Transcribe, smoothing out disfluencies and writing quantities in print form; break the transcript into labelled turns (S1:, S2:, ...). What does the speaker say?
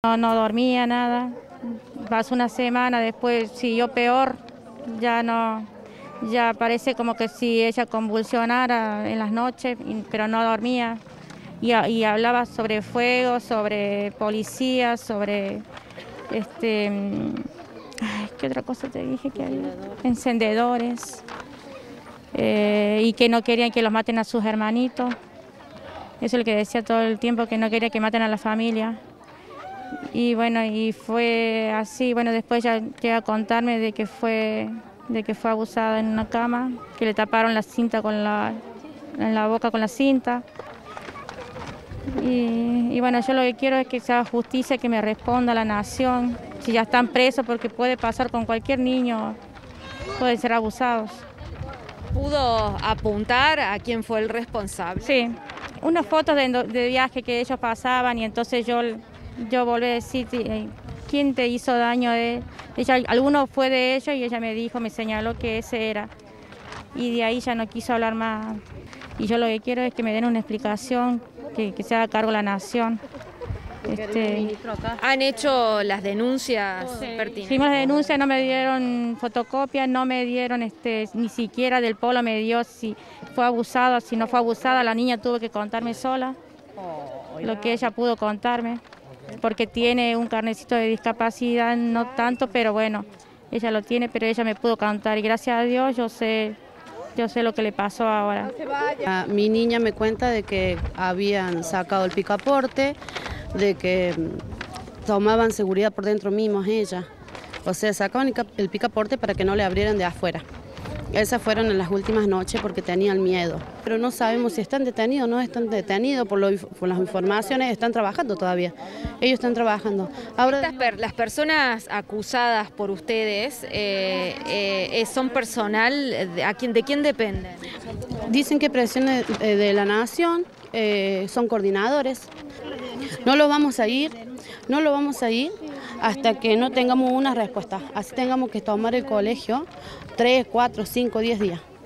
S1: No dormía nada, pasó una semana, después siguió peor, ya no, ya parece como que si ella convulsionara en las noches, pero no dormía. Y hablaba sobre fuego, sobre policías, sobre ¿qué otra cosa te dije que había? Encendedores. Y que no querían que los maten a sus hermanitos. Eso es lo que decía todo el tiempo, que no quería que maten a la familia. Y bueno, y fue así. Bueno, después ya llega a contarme de que fue abusada en una cama, que le taparon la cinta en la boca con la cinta. Y bueno, yo lo que quiero es que se haga justicia, que me responda la nación. Si ya están presos, porque puede pasar con cualquier niño, pueden ser abusados.
S2: ¿Pudo apuntar a quién fue el responsable?
S1: Sí, unas fotos de viaje que ellos pasaban y entonces yo volví a decir, ¿quién te hizo daño? Alguno fue de ellos y ella me dijo, me señaló que ese era. Y de ahí ya no quiso hablar más. Y yo lo que quiero es que me den una explicación, que se haga cargo la nación.
S2: ¿Han hecho las denuncias pertinentes?
S1: Hicimos la denuncia, no me dieron fotocopias, no me dieron ni siquiera del polo me dio si fue abusada, si no fue abusada. La niña tuvo que contarme sola lo que ella pudo contarme, porque tiene un carnecito de discapacidad, no tanto, pero bueno, ella lo tiene, pero ella me pudo contar y gracias a Dios yo sé lo que le pasó ahora.
S3: Mi niña me cuenta de que habían sacado el picaporte, de que tomaban seguridad por dentro mismos ella. O sea, sacaban el picaporte para que no le abrieran de afuera. Esas fueron en las últimas noches porque tenían miedo. Pero no sabemos si están detenidos o no están detenidos, por las informaciones están trabajando todavía. Ellos están trabajando. Ahora,
S2: Las personas acusadas por ustedes son personal, ¿de quién dependen?
S3: dicen que presión de la nación, son coordinadores. No lo vamos a ir hasta que no tengamos una respuesta. Así tengamos que tomar el colegio 3, 4, 5, 10 días.